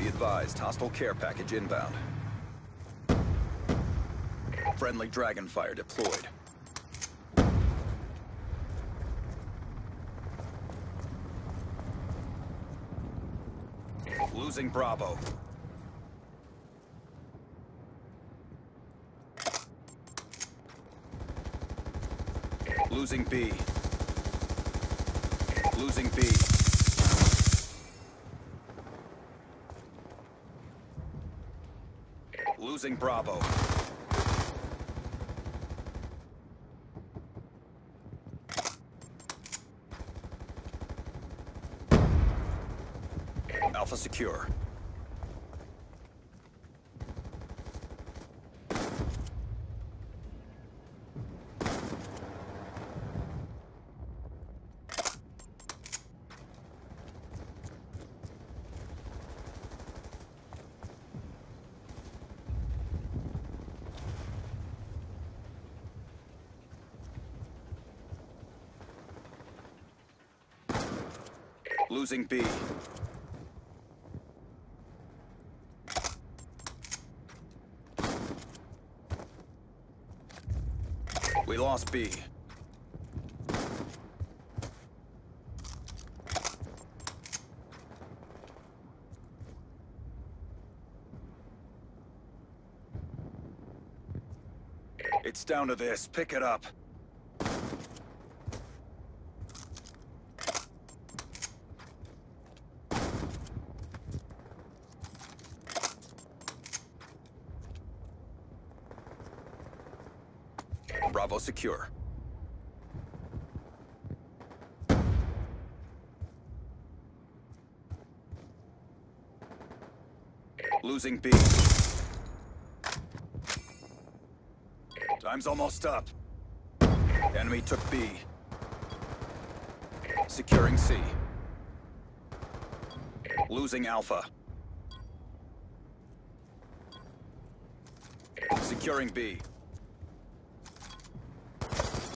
Be advised, hostile care package inbound. Friendly Dragonfire deployed. Losing Bravo. Losing B. Losing B. Losing Bravo. Alpha secure. Losing B. We lost B. It's down to this. Pick it up. Bravo secure. Losing B. Time's almost up. Enemy took B. Securing C. Losing Alpha. Securing B.